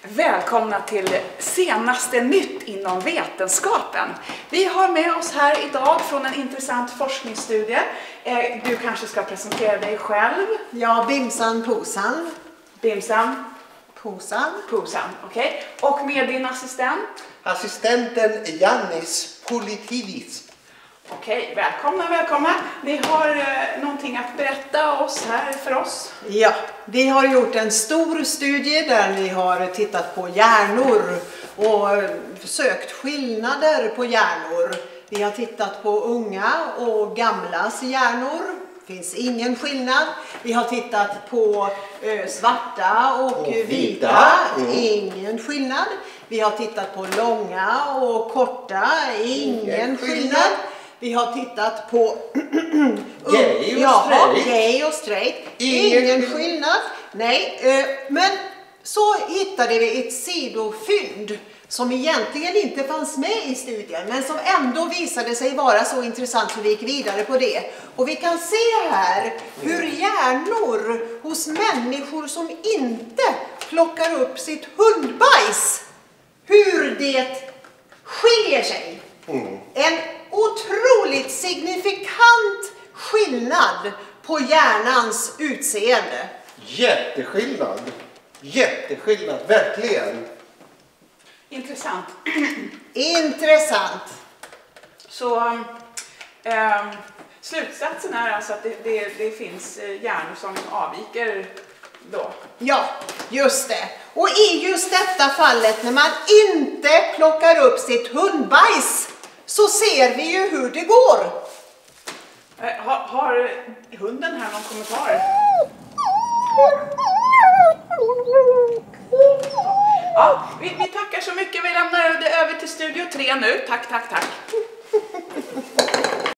Välkomna till senaste nytt inom vetenskapen. Vi har med oss här idag från en intressant forskningsstudie. Du kanske ska presentera dig själv. Ja, Bimsan Posan. Bimsan Posan. Posan, okej. Och med din assistent? Assistenten Jannis Politivis. Okej, välkomna. Ni har någonting att berätta för oss. Ja, vi har gjort en stor studie där vi har tittat på hjärnor och sökt skillnader på hjärnor. Vi har tittat på unga och gamlas hjärnor. Det finns ingen skillnad. Vi har tittat på svarta och vita. Ingen skillnad. Vi har tittat på långa och korta. Ingen skillnad. Vi har tittat på gay och straight. Ingen skillnad. Nej, men så hittade vi ett sidofynd som egentligen inte fanns med i studien, men som ändå visade sig vara så intressant så vi gick vidare på det. Och vi kan se här hur hjärnor hos människor som inte plockar upp sitt hundbajs, hur det skiljer sig. En otroligt signifikant skillnad på hjärnans utseende. Jätteskillnad, verkligen. Intressant. Intressant. Så slutsatsen är alltså att det finns hjärnor som avviker då. Ja, just det. Och i just detta fallet när man inte plockar upp sitt hundbajs så ser vi ju hur det går. Har hunden här någon kommentar? Ja, vi tackar så mycket. Vi lämnar det över till Studio 3 nu. Tack.